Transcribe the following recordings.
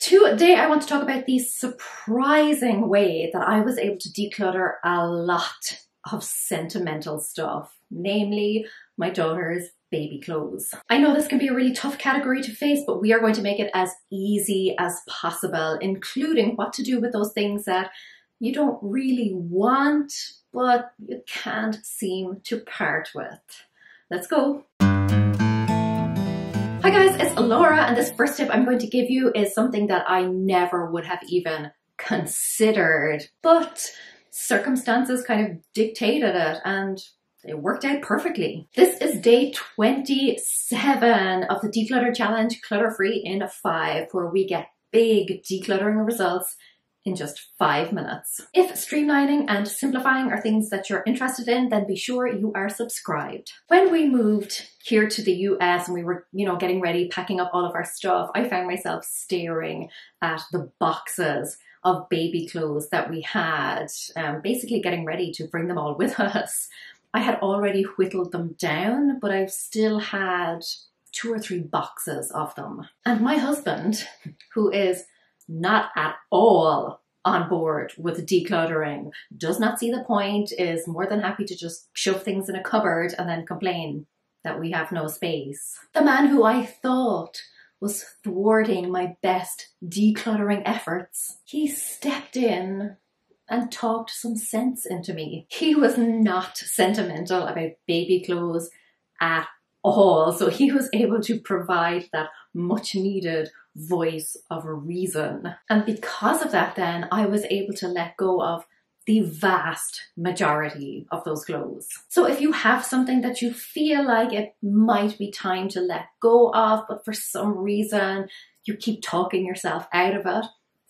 Today I want to talk about the surprising way that I was able to declutter a lot of sentimental stuff, namely my daughter's baby clothes. I know this can be a really tough category to face, but we are going to make it as easy as possible, including what to do with those things that you don't really want, but you can't seem to part with. Let's go. Hi guys, it's Laura, and this first tip I'm going to give you is something that I never would have even considered, but circumstances kind of dictated it and it worked out perfectly. This is day 27 of the Declutter Challenge, Clutter Free in 5, where we get big decluttering results in just 5 minutes. If streamlining and simplifying are things that you're interested in, then be sure you are subscribed. When we moved here to the US and we were, getting ready, packing up all of our stuff, I found myself staring at the boxes of baby clothes that we had, basically getting ready to bring them all with us. I had already whittled them down, but I still had 2 or 3 boxes of them. And my husband, who is not at all on board with decluttering, does not see the point, is more than happy to just shove things in a cupboard and then complain that we have no space. The man who I thought was thwarting my best decluttering efforts, he stepped in and talked some sense into me. He was not sentimental about baby clothes at all, so he was able to provide that much needed voice of reason. And because of that, then I was able to let go of the vast majority of those clothes. So if you have something that you feel like it might be time to let go of, but for some reason you keep talking yourself out of it,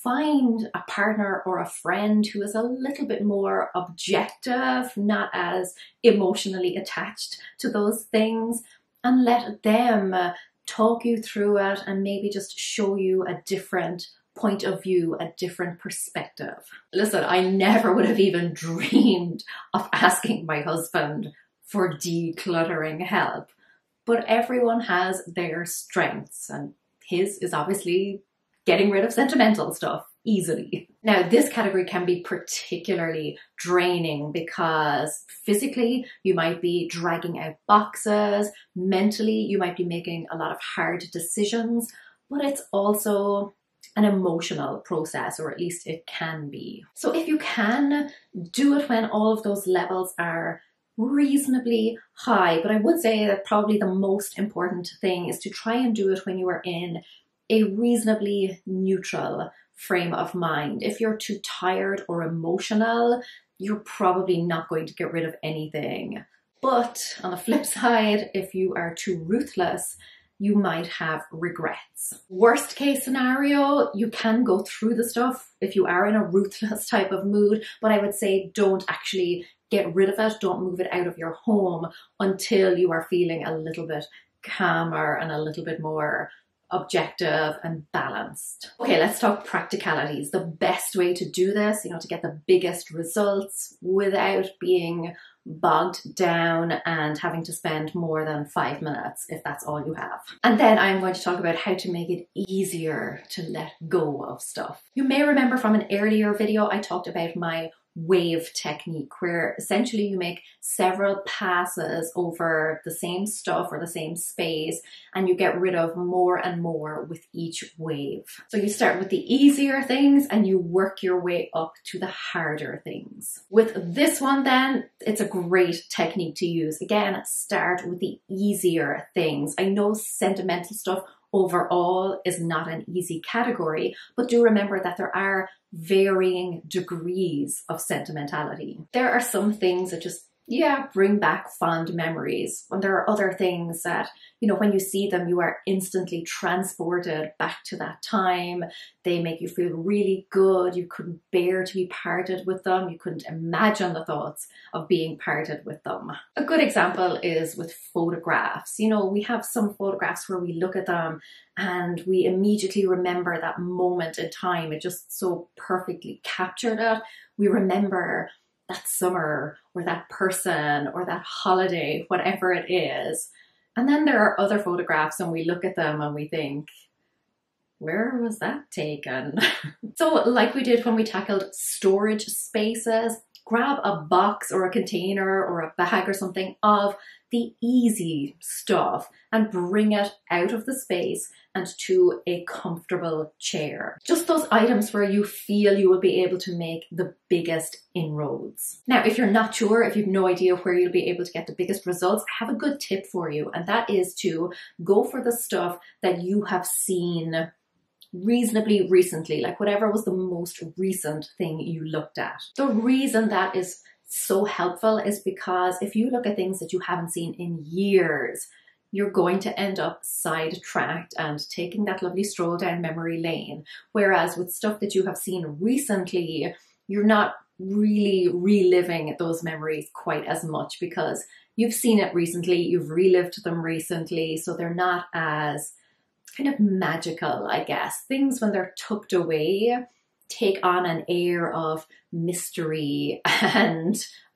find a partner or a friend who is a little bit more objective, not as emotionally attached to those things, and let them talk you through it and maybe just show you a different point of view, a different perspective. Listen, I never would have even dreamed of asking my husband for decluttering help, but everyone has their strengths, and his is obviously getting rid of sentimental stuff easily. Now, this category can be particularly draining because physically you might be dragging out boxes, mentally you might be making a lot of hard decisions, but it's also an emotional process, or at least it can be. So if you can, do it when all of those levels are reasonably high, but I would say that probably the most important thing is to try and do it when you are in a reasonably neutral frame of mind. If you're too tired or emotional, you're probably not going to get rid of anything. But on the flip side, if you are too ruthless, you might have regrets. Worst case scenario, you can go through the stuff if you are in a ruthless type of mood, but I would say don't actually get rid of it. Don't move it out of your home until you are feeling a little bit calmer and a little bit more objective and balanced. Okay, let's talk practicalities. The best way to do this, to get the biggest results without being bogged down and having to spend more than 5 minutes if that's all you have. And then I'm going to talk about how to make it easier to let go of stuff. You may remember from an earlier video I talked about my wave technique, where essentially you make several passes over the same stuff or the same space and you get rid of more and more with each wave. So you start with the easier things and you work your way up to the harder things. With this one then, it's a great technique to use. Again, start with the easier things. I know sentimental stuff overall is not an easy category, but do remember that there are varying degrees of sentimentality. There are some things that just, bring back fond memories. And there are other things that, when you see them, you are instantly transported back to that time. They make you feel really good. You couldn't bear to be parted with them. You couldn't imagine the thoughts of being parted with them. A good example is with photographs. We have some photographs where we look at them and we immediately remember that moment in time. It just so perfectly captured it. We remember that summer or that person or that holiday, whatever it is. And then there are other photographs and we look at them and we think, where was that taken? So like we did when we tackled storage spaces, grab a box or a container or a bag or something of the easy stuff and bring it out of the space and to a comfortable chair. Just those items where you feel you will be able to make the biggest inroads. Now, if you're not sure, if you've no idea where you'll be able to get the biggest results, I have a good tip for you, and that is to go for the stuff that you have seen reasonably recently, like whatever was the most recent thing you looked at. The reason that is so helpful is because if you look at things that you haven't seen in years, you're going to end up sidetracked and taking that lovely stroll down memory lane. Whereas with stuff that you have seen recently, you're not really reliving those memories quite as much because you've seen it recently, you've relived them recently, so they're not as kind of magical, I guess. Things when they're tucked away take on an air of mystery and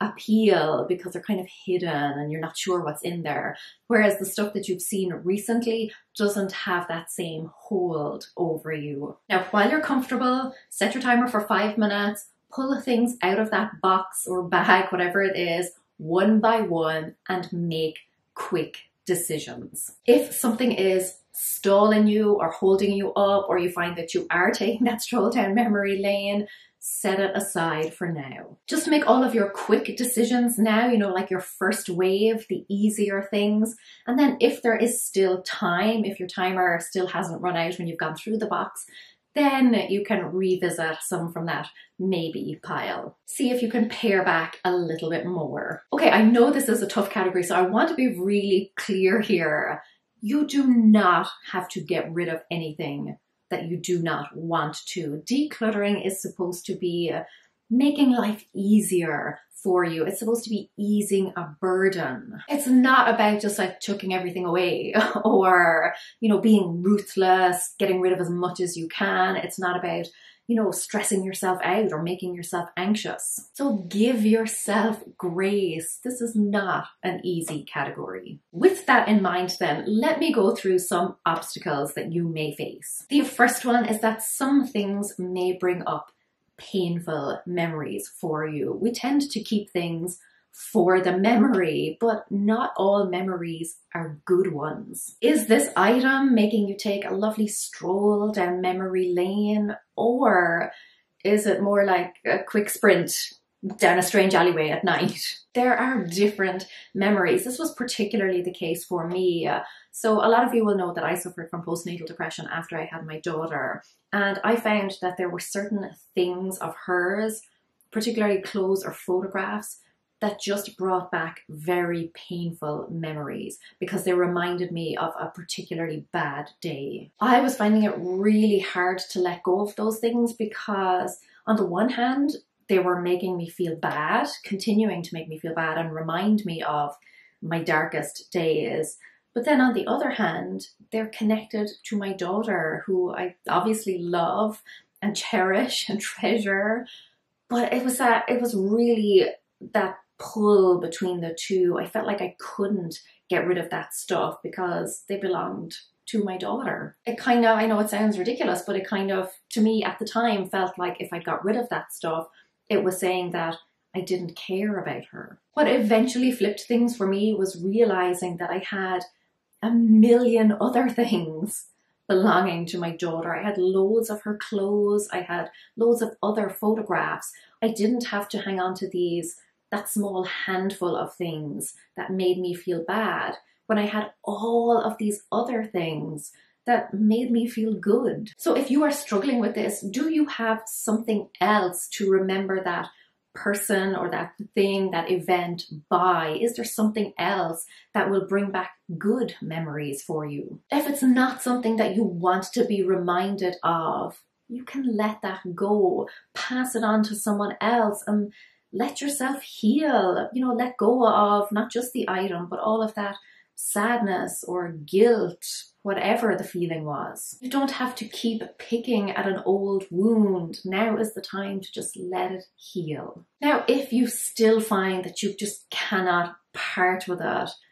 appeal because they're kind of hidden and you're not sure what's in there. Whereas the stuff that you've seen recently doesn't have that same hold over you. Now, while you're comfortable, set your timer for 5 minutes, pull things out of that box or bag, whatever it is, one by one, and make quick decisions. If something is stalling you or holding you up, or you find that you are taking that stroll down memory lane, set it aside for now. Just make all of your quick decisions now, you know, like your first wave, the easier things. And then if there is still time, if your timer still hasn't run out when you've gone through the box, then you can revisit some from that maybe pile. See if you can pare back a little bit more. Okay, I know this is a tough category, so I want to be really clear here. You do not have to get rid of anything that you do not want to. Decluttering is supposed to be making life easier for you. It's supposed to be easing a burden. It's not about just like chucking everything away or, you know, being ruthless, getting rid of as much as you can. It's not about, you know, stressing yourself out or making yourself anxious. So give yourself grace. This is not an easy category. With that in mind then, let me go through some obstacles that you may face. The first one is that some things may bring up painful memories for you. We tend to keep things for the memory, but not all memories are good ones. Is this item making you take a lovely stroll down memory lane, or is it more like a quick sprint down a strange alleyway at night? There are different memories. This was particularly the case for me. So a lot of you will know that I suffered from postnatal depression after I had my daughter, and I found that there were certain things of hers, particularly clothes or photographs, that just brought back very painful memories because they reminded me of a particularly bad day. I was finding it really hard to let go of those things because on the one hand, they were making me feel bad, continuing to make me feel bad and remind me of my darkest days. But then on the other hand, they're connected to my daughter, who I obviously love and cherish and treasure. But it was really that pull between the two. I felt like I couldn't get rid of that stuff because they belonged to my daughter. It kind of, I know it sounds ridiculous, but it kind of, to me at the time, felt like if I got rid of that stuff, it was saying that I didn't care about her. What eventually flipped things for me was realizing that I had a million other things belonging to my daughter. I had loads of her clothes. I had loads of other photographs. I didn't have to hang on to that small handful of things that made me feel bad when I had all of these other things that made me feel good. So if you are struggling with this, do you have something else to remember that person or that thing, that event by? Is there something else that will bring back good memories for you? If it's not something that you want to be reminded of, you can let that go, pass it on to someone else, and let yourself heal. You know, let go of not just the item, but all of that sadness or guilt, whatever the feeling was. You don't have to keep picking at an old wound. Now is the time to just let it heal. Now, if you still find that you just cannot part with it,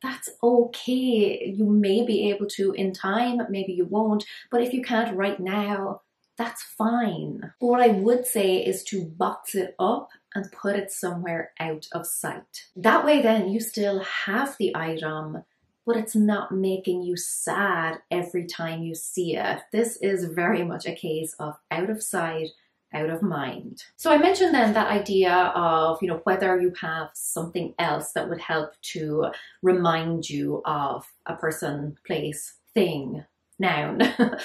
that's okay. You may be able to in time, maybe you won't, but if you can't right now, that's fine. But what I would say is to box it up and put it somewhere out of sight. That way then you still have the item, but it's not making you sad every time you see it. This is very much a case of out of sight, out of mind. So I mentioned then that idea of, whether you have something else that would help to remind you of a person, place, thing, noun.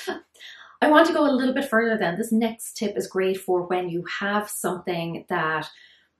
I want to go a little bit further then. This next tip is great for when you have something that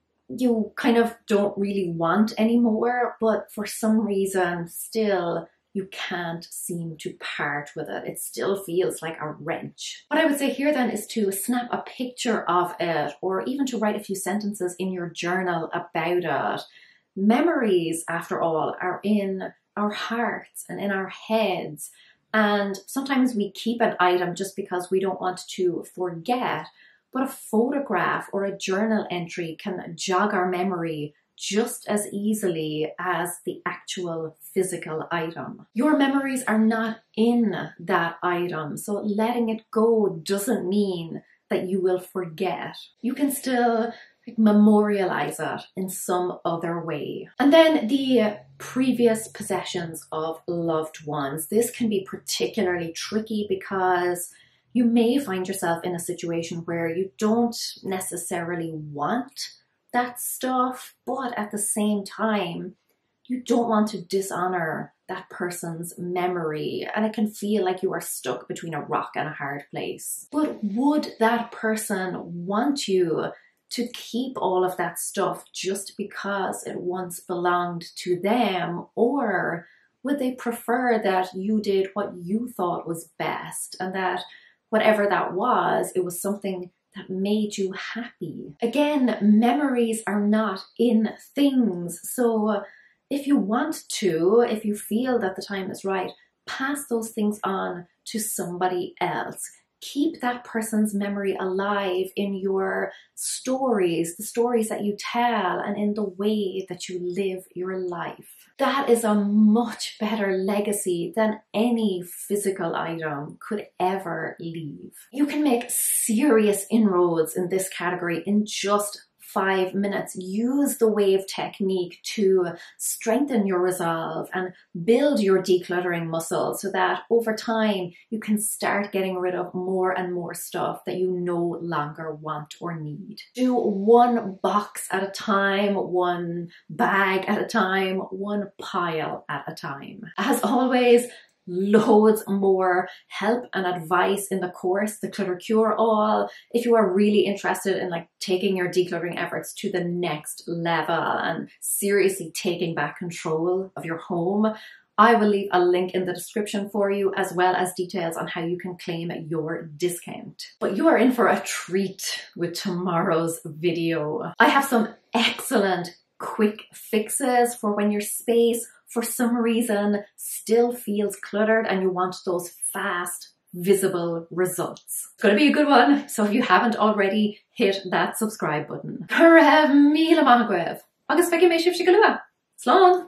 you kind of don't really want anymore, but for some reason still you can't seem to part with it. It still feels like a wrench. What I would say here then is to snap a picture of it, or even to write a few sentences in your journal about it. Memories, after all, are in our hearts and in our heads. And sometimes we keep an item just because we don't want to forget, but a photograph or a journal entry can jog our memory just as easily as the actual physical item. Your memories are not in that item, so letting it go doesn't mean that you will forget. You can still memorialize it in some other way. And then the previous possessions of loved ones. This can be particularly tricky because you may find yourself in a situation where you don't necessarily want that stuff, but at the same time, you don't want to dishonor that person's memory, and it can feel like you are stuck between a rock and a hard place. But would that person want you to keep all of that stuff just because it once belonged to them? Or would they prefer that you did what you thought was best, and that whatever that was, it was something that made you happy? Again, memories are not in things. So if you want to, if you feel that the time is right, pass those things on to somebody else. Keep that person's memory alive in your stories, the stories that you tell, and in the way that you live your life. That is a much better legacy than any physical item could ever leave. You can make serious inroads in this category in just 5 minutes. Use the wave technique to strengthen your resolve and build your decluttering muscle so that over time you can start getting rid of more and more stuff that you no longer want or need. Do one box at a time, one bag at a time, one pile at a time. As always, loads more help and advice in the course, The Clutter Cure All, if you are really interested in taking your decluttering efforts to the next level and seriously taking back control of your home. I will leave a link in the description for you, as well as details on how you can claim your discount. But you are in for a treat with tomorrow's video. I have some excellent quick fixes for when your space for some reason still feels cluttered and you want those fast, visible results. It's going to be a good one, so if you haven't already, hit that subscribe button. Agus feicim mé sibh go luath. Slán!